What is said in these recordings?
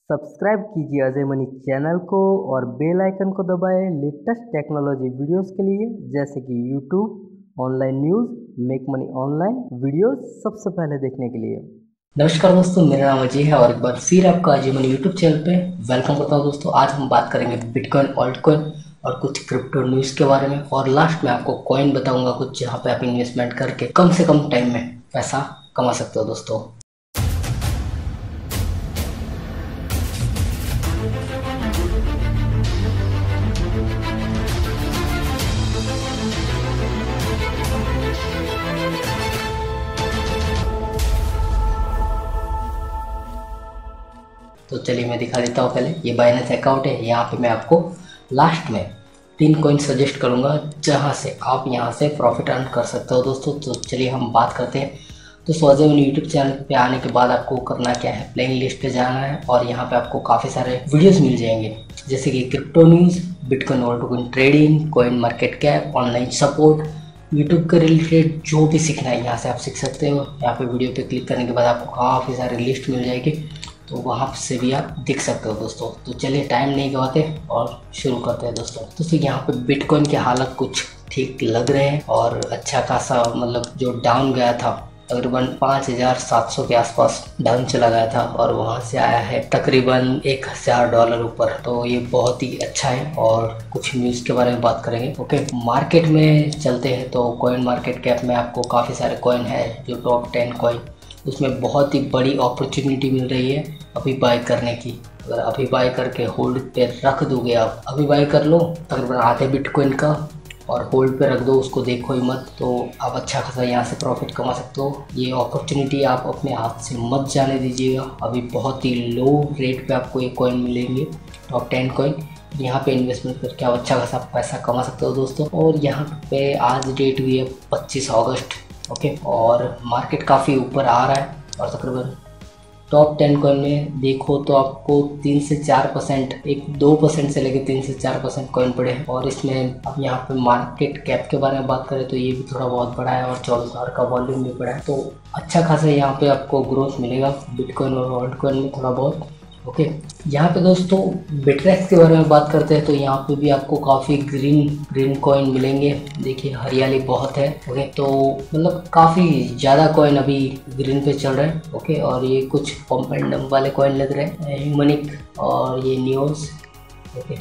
Subscribe कीजिए Ajay money channel को और बेल आइकन को दबाएं लेटेस्ट टेक्नोलॉजी वीडियोस के लिए, जैसे कि YouTube, online news, make money online videos सबसे पहले देखने के लिए। नमस्कार दोस्तों, मेरा नाम अजय है और एक बार फिर आपका अजयमनी यूट्यूब चैनल पे वेलकम करता हूँ। दोस्तों आज हम बात करेंगे बिटकॉइन, ऑल्ट कॉइन और कुछ क्रिप्टो न्यूज़ के बारे में, और लास्ट में आपको कॉइन बताऊंगा कुछ जहाँ पे आप इन्वेस्टमेंट करके कम से कम टाइम में पैसा कमा सकते हो। दोस्तों तो चलिए मैं दिखा देता हूँ। पहले ये बाइनेंस अकाउंट है, यहाँ पे मैं आपको लास्ट में 3 कॉइन सजेस्ट करूँगा जहाँ से आप यहाँ से प्रॉफिट अर्न कर सकते हो। दोस्तों तो चलिए हम बात करते हैं। तो अजय मनी यूट्यूब चैनल पे आने के बाद आपको करना क्या है, प्लेइंग लिस्ट पे जाना है और यहाँ पे आपको काफ़ी सारे वीडियोस मिल जाएंगे, जैसे कि crypto news, bitcoin, alt coin trading, coin market cap, online support, YouTube के रिलेटेड जो भी सीखना है यहाँ से आप सीख सकते हो। यहाँ पे वीडियो पे क्लिक करने के बाद आपको काफ़ी सारी लिस्ट मिल जाएगी, तो वहाँ से भी आप देख सकते हो। दोस्तों तो चलिए टाइम नहीं गवाते और शुरू करते हैं। दोस्तों यहाँ पे बिटकॉइन की हालत कुछ ठीक लग रहे हैं और अच्छा खासा मतलब जो डाउन गया था तकरीबन 5700 के आसपास डाउन चला गया था और वहाँ से आया है तकरीबन $1000 ऊपर, तो ये बहुत ही अच्छा है। और कुछ न्यूज़ के बारे में बात करेंगे। ओके, मार्केट में चलते हैं। तो कॉइन मार्केट कैप में आपको काफ़ी सारे कॉइन है, जो टॉप 10 कॉइन, उसमें बहुत ही बड़ी अपॉर्चुनिटी मिल रही है अभी बाय करने की। अगर अभी बाय करके होल्ड पे रख दोगे, आप अभी बाय कर लो तकरीबन आधे बिटकॉइन का और होल्ड पे रख दो, उसको देखो ही मत, तो आप अच्छा खासा यहाँ से प्रॉफिट कमा सकते हो। ये अपॉर्चुनिटी आप अपने हाथ से मत जाने दीजिएगा। अभी बहुत ही लो रेट पे आपको ये कॉइन मिलेंगे, टॉप 10 कॉइन। यहाँ पे इन्वेस्टमेंट करके आप अच्छा खासा पैसा कमा सकते हो। दोस्तों और यहाँ पे आज डेट हुई है 25 अगस्त। ओके, और मार्केट काफ़ी ऊपर आ रहा है और तकरीबन टॉप 10 कॉइन में देखो तो आपको 3 से 4%, 2% से लेकर 3 से 4% कॉइन पड़े हैं। और इसमें अब यहाँ पे मार्केट कैप के बारे में बात करें तो ये भी थोड़ा बहुत बड़ा है और 14,000 का वॉल्यूम भी पड़ा है, तो अच्छा खासा यहाँ पे आपको ग्रोथ मिलेगा बिटकॉइन और ऑल्ट कॉइन में थोड़ा बहुत। ओके, यहाँ पे दोस्तों बिटरेक्स के बारे में बात करते हैं तो यहाँ पे भी आपको काफ़ी ग्रीन कॉइन मिलेंगे। देखिए हरियाली बहुत है। ओके, तो मतलब काफ़ी ज़्यादा कॉइन अभी ग्रीन पे चल रहे हैं। ओके, और ये कुछ पंप एंड डंप वाले कॉइन लग रहे हैं, ह्यूमनिक और ये न्यूज़। ओके,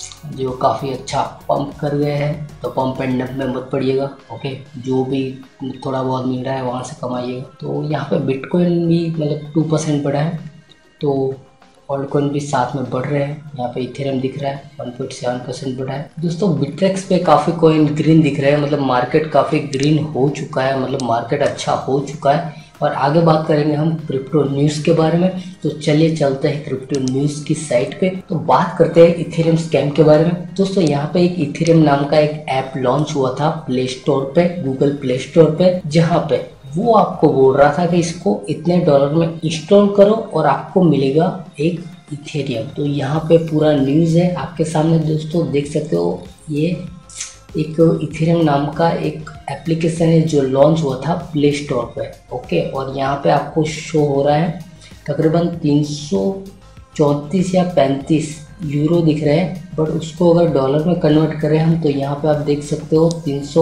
जो काफ़ी अच्छा पंप कर गए हैं, तो पंप एंड डंप में मत पड़िएगा। ओके, जो भी थोड़ा बहुत मिल रहा है वहाँ से कमाइएगा। तो यहाँ पे बिटकॉइन भी मतलब 2% बढ़ा है, तो ऑल्ट कॉइन भी साथ में बढ़ रहे हैं। यहाँ पे इथेरियम दिख रहा है 1.7% बढ़ा है। दोस्तों बिटरेक्स पे काफ़ी कॉइन ग्रीन दिख रहे हैं, मतलब मार्केट काफ़ी ग्रीन हो चुका है, मतलब मार्केट अच्छा हो चुका है। और आगे बात करेंगे हम क्रिप्टो न्यूज़ के बारे में, तो चलिए चलते हैं क्रिप्टो न्यूज़ की साइट पे। तो बात करते हैं इथेरियम स्कैम के बारे में। दोस्तों यहाँ पे एक इथेरियम नाम का एक ऐप लॉन्च हुआ था प्ले स्टोर पे, गूगल प्ले स्टोर पे, जहाँ पे वो आपको बोल रहा था कि इसको इतने $, में इंस्टॉल करो और आपको मिलेगा एक इथेरियम। तो यहाँ पे पूरा न्यूज़ है आपके सामने। दोस्तों देख सकते हो, ये एक इथेरियम नाम का एक एप्लीकेशन है जो लॉन्च हुआ था प्ले स्टोर पे। ओके, और यहाँ पे आपको शो हो रहा है तकरीबन 334 या 35 यूरो दिख रहे हैं, बट उसको अगर डॉलर में कन्वर्ट करें हम तो यहाँ पे आप देख सकते हो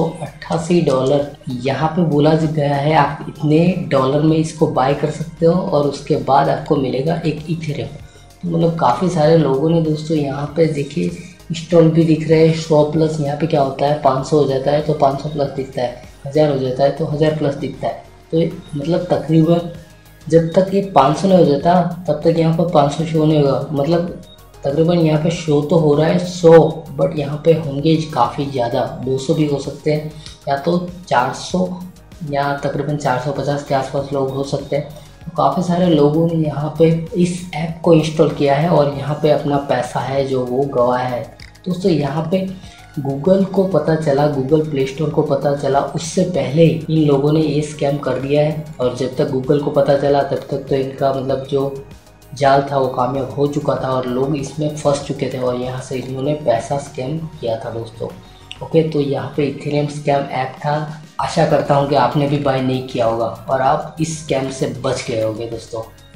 $388 यहाँ पे बोला गया है। आप इतने $, में इसको बाय कर सकते हो और उसके बाद आपको मिलेगा एक इथेरियम। तो मतलब काफ़ी सारे लोगों ने दोस्तों यहाँ पे देखिए इंस्टॉल भी दिख रहे हैं। 100+ यहाँ पे क्या होता है, 500 हो जाता है तो 500+ दिखता है, 1000 हो जाता है तो 1000+ दिखता है। तो मतलब तकरीबन जब तक ये 500 नहीं हो जाता तब तक यहाँ पर 500 शो नहीं होगा। मतलब तकरीबन यहाँ पे शो तो हो रहा है 100, बट यहाँ पे होंगे काफ़ी ज़्यादा, 200 भी हो सकते हैं या तो 400 या तकरीबन 450 के आसपास लोग हो सकते हैं। तो काफ़ी सारे लोगों ने यहाँ पे इस ऐप को इंस्टॉल किया है और यहाँ पे अपना पैसा है जो वो गंवाया है। दोस्तों यहाँ पे गूगल को पता चला, गूगल प्ले स्टोर को पता चला, उससे पहले इन लोगों ने ये स्कैम कर दिया है। और जब तक गूगल को पता चला तब तक तो इनका मतलब जो जाल था वो कामयाब हो चुका था और लोग इसमें फंस चुके थे और यहाँ से इन्होंने पैसा स्कैम किया था। दोस्तों ओके, तो यहाँ पे इथेरियम स्कैम ऐप था। आशा करता हूँ कि आपने भी बाय नहीं किया होगा और आप इस स्कैम से बच गए होंगे। दोस्तों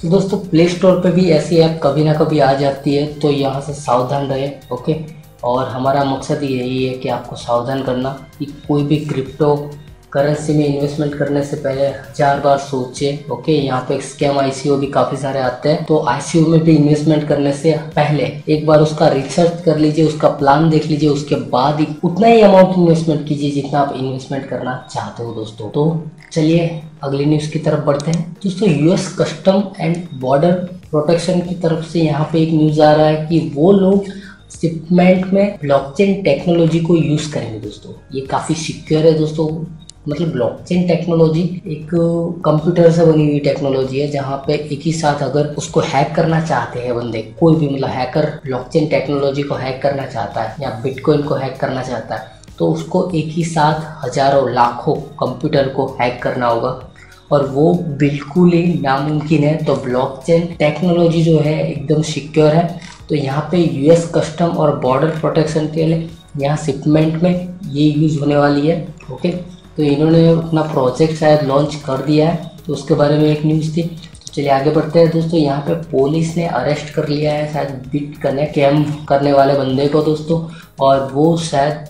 तो दोस्तों प्ले स्टोर पे भी ऐसी ऐप कभी ना कभी आ जाती है, तो यहाँ से सावधान रहे। ओके, और हमारा मकसद यही है कि आपको सावधान करना कि कोई भी क्रिप्टो करेंसी में इन्वेस्टमेंट करने से पहले 1000 बार सोचे। ओके, यहाँ पे स्कैम आईसीओ भी काफ़ी सारे आते हैं, तो आईसीओ में भी इन्वेस्टमेंट करने से पहले एक बार उसका रिसर्च कर लीजिए, उसका प्लान देख लीजिए, उसके बाद ही उतना ही अमाउंट इन्वेस्टमेंट कीजिए जितना आप इन्वेस्टमेंट करना चाहते हो दोस्तों। तो चलिए अगली न्यूज़ की तरफ बढ़ते हैं दोस्तों। US custom and border protection की तरफ से यहाँ पे एक न्यूज़ आ रहा है कि वो लोग शिपमेंट में ब्लॉकचेन टेक्नोलॉजी को यूज़ करेंगे दोस्तों। ये काफ़ी सिक्योर है दोस्तों। मतलब ब्लॉकचेन टेक्नोलॉजी एक कंप्यूटर से बनी हुई टेक्नोलॉजी है, जहाँ पे एक ही साथ अगर उसको हैक करना चाहते हैं बंदे, कोई भी मतलब हैकर ब्लॉकचेन टेक्नोलॉजी को हैक करना चाहता है या बिटकॉइन को हैक करना चाहता है, तो उसको एक ही साथ हजारों लाखों कंप्यूटर को हैक करना होगा, और वो बिल्कुल ही नामुमकिन है। तो ब्लॉकचेन टेक्नोलॉजी जो है एकदम सिक्योर है। तो यहाँ पे यूएस कस्टम और बॉर्डर प्रोटेक्शन के लिए यहाँ शिपमेंट में ये यूज़ होने वाली है। ओके, तो इन्होंने अपना प्रोजेक्ट शायद लॉन्च कर दिया है, तो उसके बारे में एक न्यूज़ थी। तो चलिए आगे बढ़ते हैं दोस्तों। यहाँ पे पुलिस ने अरेस्ट कर लिया है शायद बिटकॉइन स्कैम करने वाले बंदे को दोस्तों, और वो शायद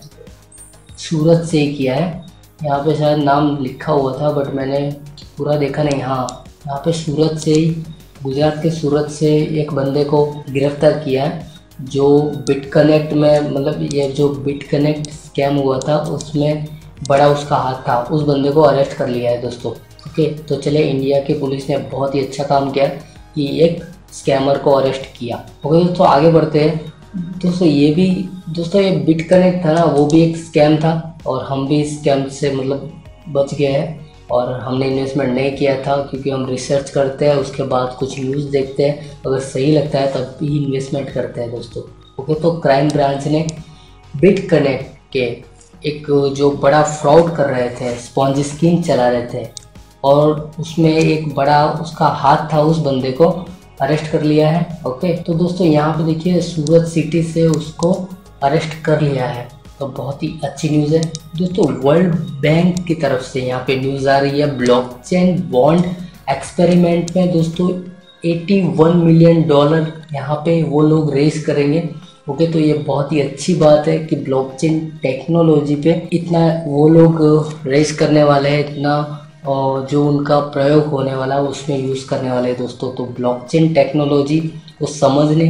सूरत से ही किया है। यहाँ पे शायद नाम लिखा हुआ था बट मैंने पूरा देखा नहीं। हाँ, यहाँ पे सूरत से ही, गुजरात के सूरत से एक बंदे को गिरफ्तार किया है, जो बिटकनेक्ट में, मतलब ये जो बिटकनेक्ट स्कैम हुआ था उसमें बड़ा उसका हाथ था। उस बंदे को अरेस्ट कर लिया है दोस्तों। ओके, तो चले इंडिया की पुलिस ने बहुत ही अच्छा काम किया कि एक स्कैमर को अरेस्ट किया। ओके दोस्तों, आगे बढ़ते हैं दोस्तों। ये बिटकनेक्ट था ना, वो भी एक स्कैम था, और हम भी इस स्कैम से मतलब बच गए हैं, और हमने इन्वेस्टमेंट नहीं किया था क्योंकि हम रिसर्च करते हैं, उसके बाद कुछ न्यूज़ देखते हैं, अगर सही लगता है तब भी इन्वेस्टमेंट करते हैं दोस्तों। ओके, तो क्राइम ब्रांच ने बिटकनेक्ट के एक जो बड़ा फ्रॉड कर रहे थे, स्पॉन्जी स्कीम चला रहे थे, और उसमें एक बड़ा उसका हाथ था, उस बंदे को अरेस्ट कर लिया है। ओके, तो दोस्तों यहाँ पे देखिए सूरत सिटी से उसको अरेस्ट कर लिया है, तो बहुत ही अच्छी न्यूज़ है दोस्तों। वर्ल्ड बैंक की तरफ से यहाँ पे न्यूज़ आ रही है, ब्लॉकचेन बॉन्ड एक्सपेरिमेंट में दोस्तों $81 मिलियन यहाँ पे वो लोग रेस करेंगे। ओके, तो ये बहुत ही अच्छी बात है कि ब्लॉकचेन टेक्नोलॉजी पे इतना वो लोग रेस करने वाले हैं, इतना और जो उनका प्रयोग होने वाला है उसमें यूज़ करने वाले हैं दोस्तों। तो ब्लॉकचेन टेक्नोलॉजी को समझने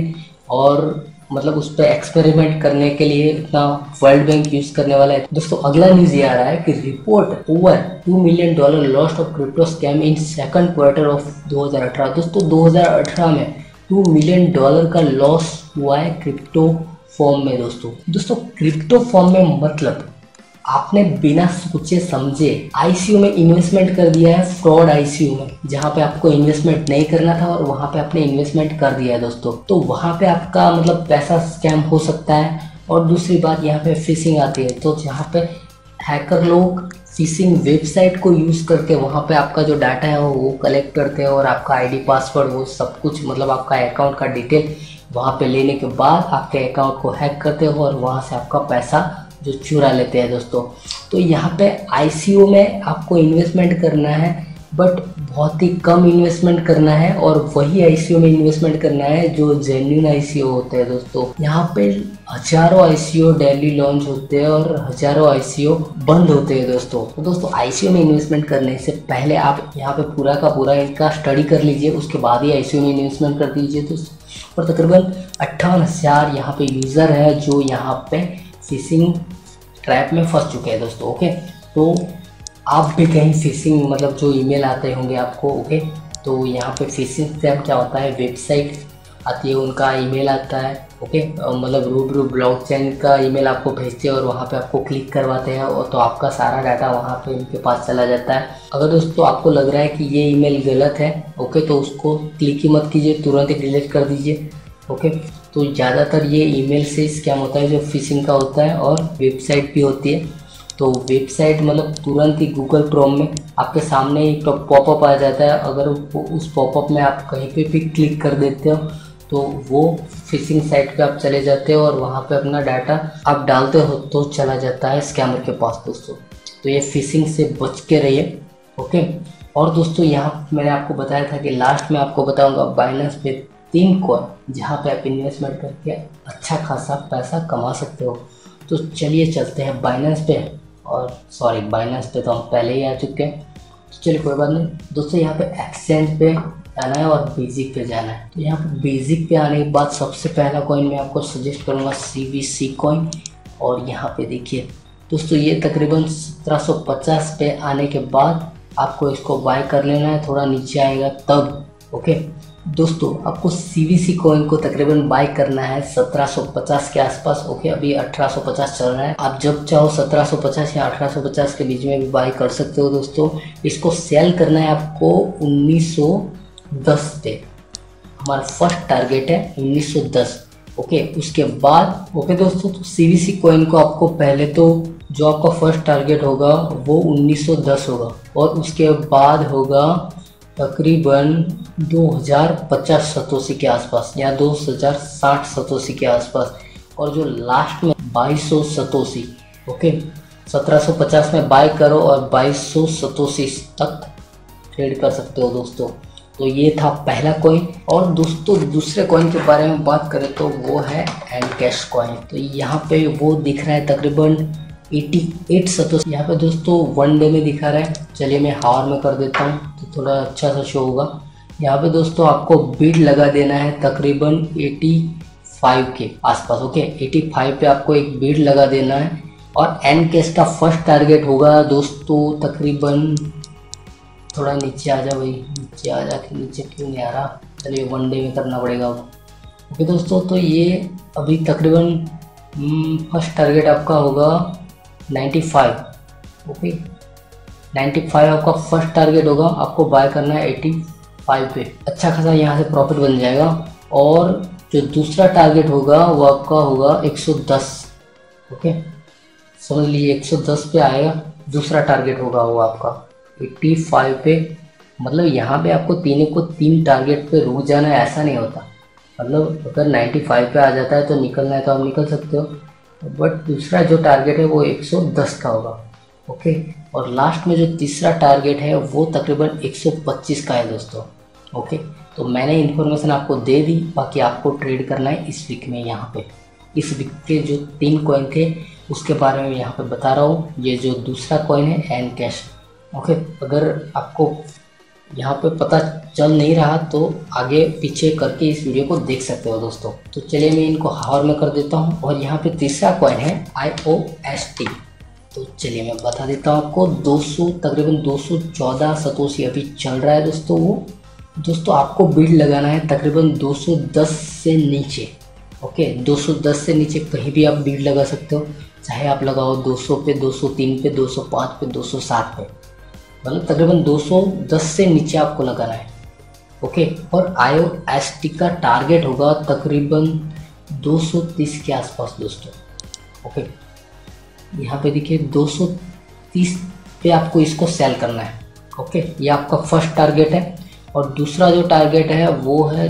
और मतलब उस पर एक्सपेरिमेंट करने के लिए इतना वर्ल्ड बैंक यूज़ करने वाला है दोस्तों। अगला न्यूज़ ये आ रहा है कि report over $2 million lost of crypto scam in second quarter of 2018। दोस्तों 2018 में $2 मिलियन का लॉस हुआ है क्रिप्टो फॉर्म में दोस्तों क्रिप्टो फॉर्म में मतलब आपने बिना सोचे समझे आईसीयू में इन्वेस्टमेंट कर दिया है, फ्रॉड आईसीयू में, जहाँ पे आपको इन्वेस्टमेंट नहीं करना था और वहाँ पे आपने इन्वेस्टमेंट कर दिया है दोस्तों। तो वहाँ पे आपका मतलब पैसा स्कैम हो सकता है। और दूसरी बात यहाँ पे फिशिंग आती है, तो जहाँ पे हैकर लोग फिशिंग वेबसाइट को यूज़ करके वहाँ पे आपका जो डाटा है वो कलेक्ट करते हैं, और आपका आईडी पासवर्ड वो सब कुछ मतलब आपका अकाउंट का डिटेल वहाँ पे लेने के बाद आपके अकाउंट को हैक करते हो और वहाँ से आपका पैसा जो चुरा लेते हैं दोस्तों। तो यहाँ पे आईसीयू में आपको इन्वेस्टमेंट करना है, बट बहुत ही कम इन्वेस्टमेंट करना है, और वही आईसीयू में इन्वेस्टमेंट करना है जो जेन्युइन आईसीयू होते हैं दोस्तों। यहाँ पे हजारों आईसीयू डेली लॉन्च होते हैं और हजारों आईसीयू बंद होते हैं दोस्तों। तो दोस्तों आईसीयू में इन्वेस्टमेंट करने से पहले आप यहाँ पे पूरा का पूरा इनका स्टडी कर लीजिए, उसके बाद ही आईसीयू में इन्वेस्टमेंट कर दीजिए दोस्तों। और तकरीबन 58,000 यहाँ पे यूज़र है जो यहाँ पे फिशिंग ट्रैप में फंस चुके हैं दोस्तों। ओके, तो आप भी कहीं फिशिंग मतलब जो ईमेल आते होंगे आपको। ओके, तो यहाँ पे फिशिंग स्कैम क्या होता है, वेबसाइट आती है, उनका ईमेल आता है। ओके, मतलब रूबरू ब्लॉकचेन का ईमेल आपको भेजते हैं और वहाँ पे आपको क्लिक करवाते हैं, और तो आपका सारा डाटा वहाँ पे इनके पास चला जाता है। अगर दोस्तों आपको लग रहा है कि ये ईमेल गलत है, ओके, तो उसको क्लिक ही मत कीजिए, तुरंत ही डिलीट कर दीजिए। ओके, तो ज़्यादातर ये ईमेल से स्कैम होता है जो फिशिंग का होता है, और वेबसाइट भी होती है। तो वेबसाइट मतलब तुरंत ही गूगल क्रोम में आपके सामने एक पॉपअप आ जाता है, अगर उस पॉपअप में आप कहीं पे भी क्लिक कर देते हो तो वो फिशिंग साइट पे आप चले जाते हो और वहाँ पे अपना डाटा आप डालते हो तो चला जाता है स्कैमर के पास दोस्तों। तो ये फिशिंग से बच के रहिए। ओके, और दोस्तों यहाँ मैंने आपको बताया था कि लास्ट में आपको बताऊंगा बाइनेंस पे 3 कॉइन जहाँ पे आप इन्वेस्टमेंट करके अच्छा खासा पैसा कमा सकते हो। तो चलिए चलते हैं बाइनेंस पे, और सॉरी बाइनेंस पे तो हम पहले ही आ चुके हैं, तो चलिए कोई बात नहीं दोस्तों। यहाँ पे एक्सचेंज पे आना है और बेसिक पे जाना है। तो यहाँ पे बेसिक पे आने के बाद सबसे पहला कॉइन मैं आपको सजेस्ट करूँगा CBC कॉइन। और यहाँ पे देखिए दोस्तों ये तकरीबन 1750 पे आने के बाद आपको इसको बाय कर लेना है, थोड़ा नीचे आएगा तब। ओके दोस्तों आपको CBC कॉइन को तकरीबन बाय करना है 1750 के आसपास। ओके अभी 1850 चल रहा है, आप जब चाहो 1750 या 1850 के बीच में भी बाय कर सकते हो दोस्तों। इसको सेल करना है आपको 1910 पे, हमारा फर्स्ट टारगेट है 1910। ओके उसके बाद ओके दोस्तों तो CBC कॉइन को आपको पहले तो जो आपका फर्स्ट टारगेट होगा वो 1910 होगा, और उसके बाद होगा तकरीबन 2050 सतोशी के आसपास या 2060 सतोशी के आसपास, और जो लास्ट में 2200 सतोशी। ओके 1750 में बाय करो और 2200 सतोशी तक ट्रेड कर सकते हो दोस्तों। तो ये था पहला कॉइन। और दोस्तों दूसरे कॉइन के बारे में बात करें तो वो है एंडकैश कॉइन। तो यहाँ पे वो दिख रहा है तकरीबन 88 सतोशी। यहाँ पे दोस्तों 1 डे में दिखा रहा है, चलिए मैं हावर में कर देता हूँ तो थोड़ा अच्छा सा शो होगा। यहाँ पे दोस्तों आपको बिड लगा देना है तकरीबन 85 के आसपास। ओके 85 पे आपको एक बिड लगा देना है, और एंडकैश का फर्स्ट टारगेट होगा दोस्तों तकरीबन, थोड़ा नीचे आ जा भाई, नीचे आ जा, कि नीचे क्यों नहीं आ रहा, चलिए 1 डे में करना पड़ेगा अब। ओके दोस्तों तो ये अभी तकरीबन फर्स्ट टारगेट आपका होगा 95। ओके 95 आपका फर्स्ट टारगेट होगा, आपको बाय करना है 85 पे, अच्छा खासा यहाँ से प्रॉफिट बन जाएगा। और जो दूसरा टारगेट होगा वो आपका होगा 110। ओके समझ लीजिए 110 पे आएगा, दूसरा टारगेट होगा वो आपका 85 पे। मतलब यहाँ पे आपको तीन टारगेट पे रुक जाना है, ऐसा नहीं होता। मतलब अगर 95 पे आ जाता है तो निकलना है तो आप निकल सकते हो, बट दूसरा जो टारगेट है वो 110 का होगा। ओके और लास्ट में जो तीसरा टारगेट है वो तकरीबन 125 का है दोस्तों। ओके तो मैंने इन्फॉर्मेशन आपको दे दी, बाकी आपको ट्रेड करना है इस वीक में। यहाँ पे इस वीक के जो 3 कॉइन थे उसके बारे में यहाँ पे बता रहा हूँ। ये जो दूसरा कॉइन है एंडकैश। ओके अगर आपको यहाँ पे पता चल नहीं रहा तो आगे पीछे करके इस वीडियो को देख सकते हो दोस्तों। तो चलिए मैं इनको हावर में कर देता हूँ। और यहाँ पे तीसरा कॉइन है IOST। तो चलिए मैं बता देता हूँ आपको, तकरीबन 214 सतोशी अभी चल रहा है दोस्तों। वो दोस्तों आपको बिड लगाना है तकरीबन 210 से नीचे। ओके 210 से नीचे कहीं भी आप बिड लगा सकते हो, चाहे आप लगाओ 200 पे, 203 पे, 205 पे, 207 पे, मतलब तकरीबन 210 से नीचे आपको लगाना है। ओके और IOST का टारगेट होगा तकरीबन 230 के आसपास दोस्तों। ओके यहाँ पे देखिए 230 पे आपको इसको सेल करना है। ओके ये आपका फर्स्ट टारगेट है, और दूसरा जो टारगेट है वो है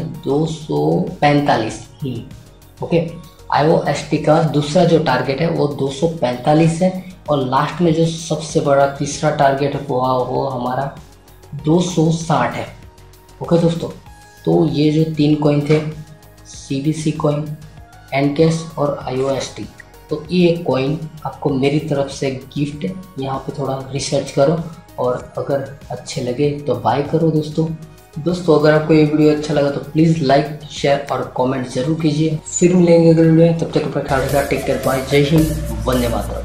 245। ओके IOST का दूसरा जो टारगेट है वो 245 है, और लास्ट में जो सबसे बड़ा तीसरा टारगेट है वो हमारा 260 है। ओके दोस्तों तो ये जो 3 कॉइन थे CBC कॉइन, एंडकैश और IOST, तो ये कॉइन आपको मेरी तरफ से गिफ्ट है। यहाँ पे थोड़ा रिसर्च करो और अगर अच्छे लगे तो बाय करो दोस्तों। अगर आपको ये वीडियो अच्छा लगा तो प्लीज़ लाइक शेयर और कमेंट जरूर कीजिए। फिर मिलेंगे अगले वीडियो में, तब तक अपना ख्याल रखिएगा। टेक केयर, बाय, जय हिंद, वंदे मातरम।